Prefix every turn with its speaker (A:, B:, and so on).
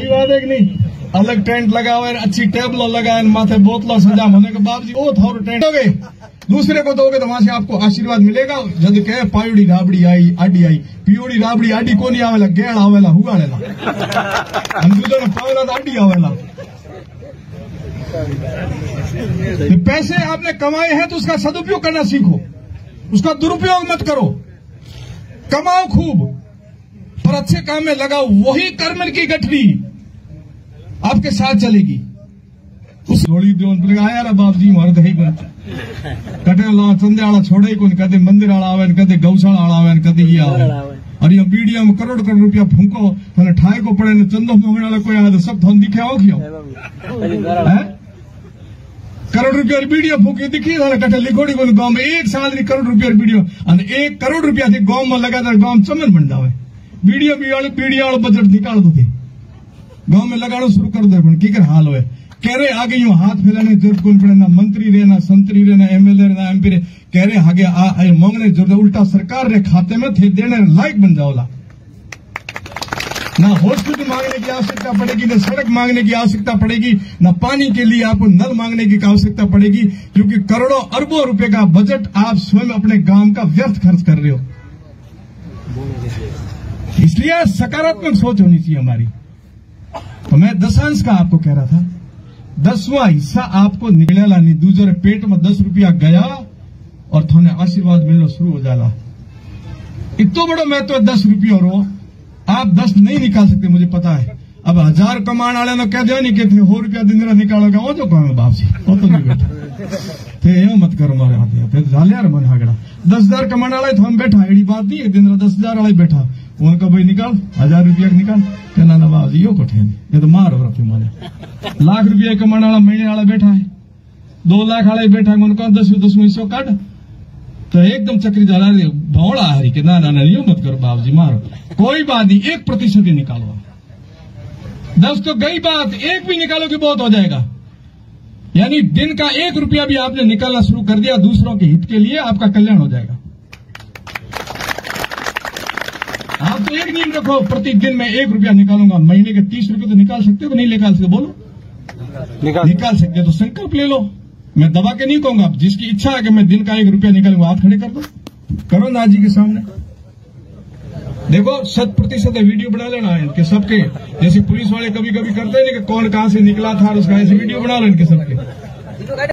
A: सही बात है कि नहीं? अलग टेंट लगा हुआ है, अच्छी टेबल लगा माथे बोतलों सजा होने के बाद वो थोड़ा टेंट दोगे, दूसरे को दोगे तो वहां से आपको आशीर्वाद मिलेगा। जब कहे पायोड़ी राबड़ी आई आडी आई, पियोड़ी राबड़ी आडी को नहीं आवेला, गेड़ आवेला हुआड़ेला, हम दूसरे ने पावेला तो आडी आवेला। तो पैसे आपने कमाए हैं तो उसका सदुपयोग करना सीखो, उसका दुरुपयोग मत करो। कमाओ खूब पर अच्छे काम में लगाओ, वही कर्म की गठरी आपके साथ चलेगी। उस थोड़ी देर आया ना बाप जी मार दही कटे ला चंदे वाला छोड़े को कदे मंदिर वाला आवे, कदे गौशाला वाला आवे, कदे ये आवे। और ये मीडिया में करोड़ करोड़ रुपया फूंको थाने ठाए को पड़े ने चंदो मोहन वाला कोई आवे तो सब थाने दिखे आओ खियो करोड़ रुपया वीडियो फूकी दिखी थाने कटे लिखोड़ी को गांव में 1 साल की करोड़ रुपया वीडियो और 1 करोड़ रुपया थी गांव में लगा तो गांव चमन बन जावे। वीडियो वाले बजट निकाल दो थे गांव में लगाना शुरू कर दो की कर हाल हो कह रहे आगे यूं हाथ फैलाने जरूरत कौन पड़े, ना मंत्री रहे ना संतरी रहे ना एमएलए ना एमपी रहे, कह रहे आगे मांगने जरूरत उल्टा सरकार रे खाते में थे देने लायक बन जाओला। ना हॉस्पिटल मांगने की आवश्यकता पड़ेगी, ना सड़क मांगने की आवश्यकता पड़ेगी, ना पानी के लिए आपको नल मांगने की आवश्यकता पड़ेगी, क्योंकि करोड़ों अरबों रुपए का बजट आप स्वयं अपने गांव का व्यर्थ खर्च कर रहे हो। इसलिए सकारात्मक सोच होनी चाहिए हमारी। तो मैं दशांश का आपको कह रहा था, 10वां हिस्सा आपको निकलेला नहीं, दूसरे पेट में 10 रुपया गया और थाने आशीर्वाद मिलना शुरू हो जाला। इतना बड़ा महत्व है 10 रुपया और आप 10 नहीं निकाल सकते, मुझे पता है। अब 1000 कमाने वाले ने कह दिया नहीं कहते हो रुपया दिन रात निकालोगे वो जो कहोगे बाप जी वो तो नहीं बैठा थे यो मत करो मारे हाथ झालियार मन हागड़ा 10,000 कमाने वाला तो हम बैठा एड़ी बात नहीं है, दिन रात 10,000 वाला बैठा उनका भाई निकाल 1000 रुपया निकाल कहना ना बाप जी यो कठे ये तो मार हो माने। लाख रुपया कमाने वाला महीने वाला बैठा है, 2 लाख वाला बैठा है, उनका 10 हिस्सों काट तो एकदम चक्री जला भौड़ा हरी के ना ना यो मत करो बाप जी मारो, कोई बात नहीं 1% ही निकालो। 10 तो गई बात, 1 भी निकालोगे बहुत हो जाएगा। यानी दिन का 1 रुपया भी आपने निकालना शुरू कर दिया दूसरों के हित के लिए, आपका कल्याण हो जाएगा। आप तो एक नियम रखो, प्रतिदिन मैं 1 रुपया निकालूंगा, महीने के 30 रुपये तो निकाल सकते हो कि नहीं निकाल सकते? बोलो निकाल सकते हो तो संकल्प ले लो। मैं दबा के नहीं कहूंगा, जिसकी इच्छा है कि मैं दिन का 1 रुपया निकालूंगा हाथ खड़े कर दो, करो नाथ जी के सामने। देखो 100% वीडियो बना लेना है इनके सबके, जैसे पुलिस वाले कभी कभी करते हैं कि कौन कहां से निकला था उसका ऐसे वीडियो बना लो इनके सबके।